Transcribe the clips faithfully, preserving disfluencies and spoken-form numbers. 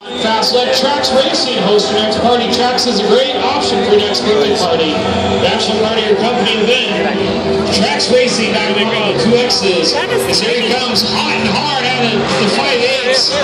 Fast Left Trax Racing hosts your next party. Trax is a great option for your next birthday party. Bachelor party or company event. Trax Racing, back they go. Two X's. As here he comes, hot and hard out of the five eights.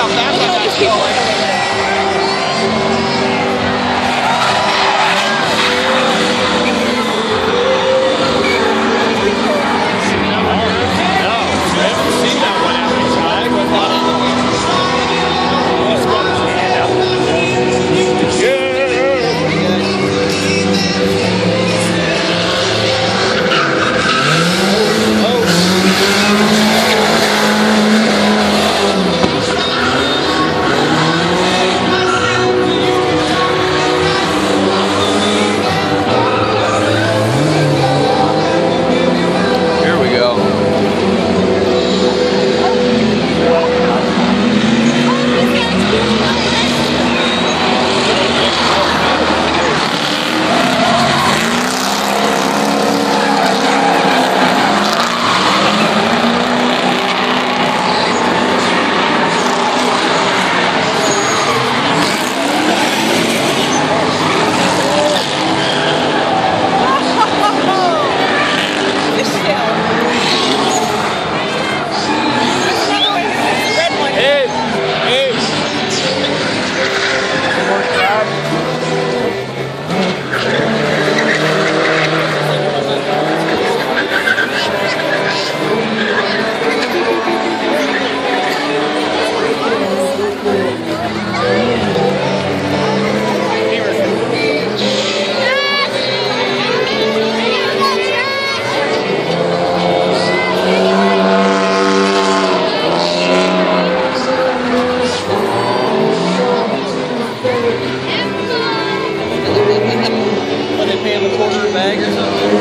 Bag or something?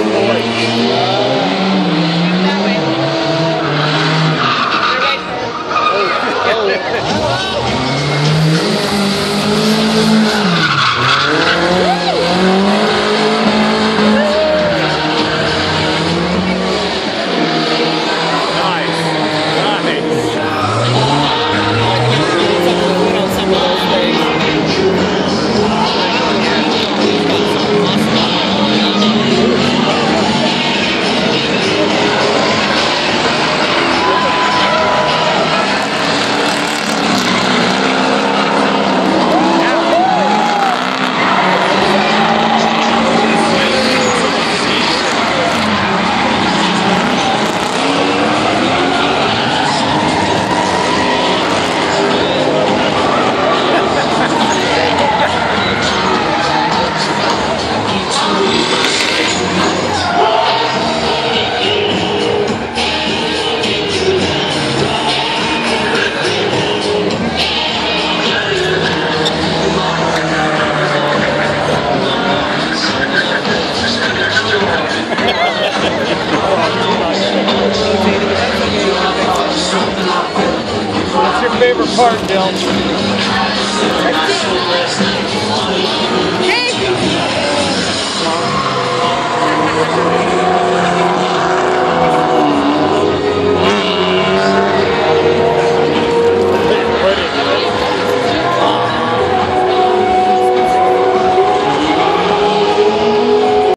What's your favorite part, Bill? Hey!